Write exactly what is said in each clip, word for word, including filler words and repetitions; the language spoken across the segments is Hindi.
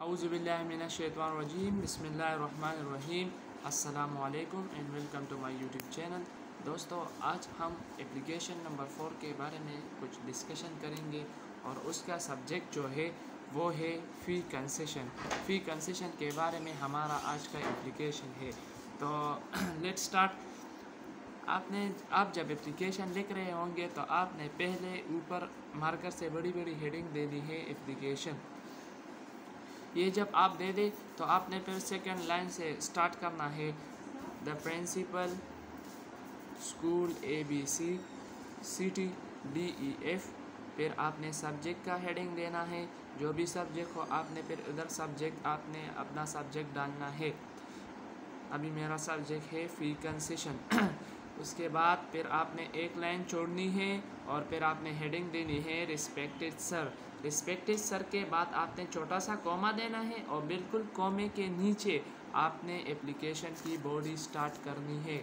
औज़ुबिल्लाहिमिनश्शैतानिर्रजीम बिस्मिल्लाहिर्रहमानिर्रहीम अस्सलामु अलैकुम and welcome to my YouTube channel. दोस्तों, आज हम एप्लीकेशन नंबर फोर के बारे में कुछ डिस्कशन करेंगे और उसका सब्जेक्ट जो है वो है फ़ी कंसेशन। फ़ी कंसेशन के बारे में हमारा आज का एप्लीकेशन है। तो लेट्स स्टार्ट। आपने आप जब एप्लीकेशन लिख रहे होंगे तो आपने पहले ऊपर मार्कर से बड़ी बड़ी हेडिंग दे दी है एप्लीकेशन। ये जब आप दे दे तो आपने फिर सेकंड लाइन से स्टार्ट करना है। The principal school A B C city D E F. फिर आपने सब्जेक्ट का हेडिंग देना है, जो भी सब्जेक्ट हो आपने फिर उधर सब्जेक्ट आपने अपना सब्जेक्ट डालना है। अभी मेरा सब्जेक्ट है फ़ी कंसेशन। उसके बाद फिर आपने एक लाइन छोड़नी है और फिर आपने हेडिंग देनी है रिस्पेक्टेड सर। रिस्पेक्टेड सर के बाद आपने छोटा सा कॉमा देना है और बिल्कुल कॉमे के नीचे आपने एप्लीकेशन की बॉडी स्टार्ट करनी है,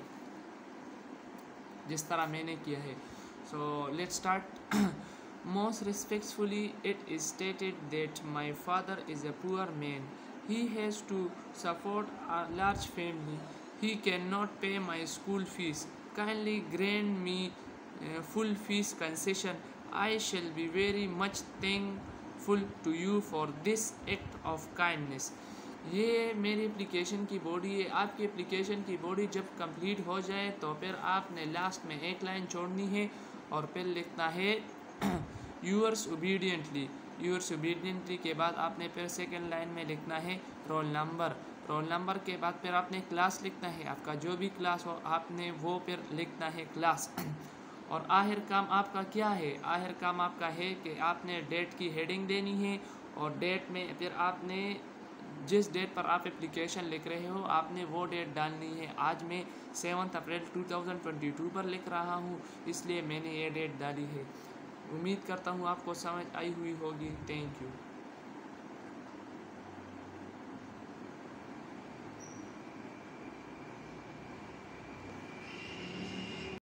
जिस तरह मैंने किया है। So let's start. Most respectfully it is stated that my father is a poor man. He has to support a large family. He can not pay my school fees. Kindly grant me uh, full fees concession. I shall be very much thankful to you for this act of kindness. ये मेरी एप्लीकेशन की बॉडी है। आपकी एप्लीकेशन की बॉडी जब कंप्लीट हो जाए तो फिर आपने लास्ट में एक लाइन छोड़नी है और फिर लिखना है यूअर्स ओबीडियंटली। यूअर्स ओबीडियंटली के बाद आपने फिर सेकेंड लाइन में लिखना है रोल नंबर। रोल नंबर के बाद फिर आपने क्लास लिखना है, आपका जो भी क्लास हो आपने वो फिर लिखना है क्लास। और आखिर काम आपका क्या है? आखिर काम आपका है कि आपने डेट की हेडिंग देनी है और डेट में फिर आपने जिस डेट पर आप एप्लीकेशन लिख रहे हो आपने वो डेट डालनी है। आज मैं seventh April two thousand twenty two पर लिख रहा हूँ, इसलिए मैंने ये डेट डाली है। उम्मीद करता हूँ आपको समझ आई हुई होगी। Thank you.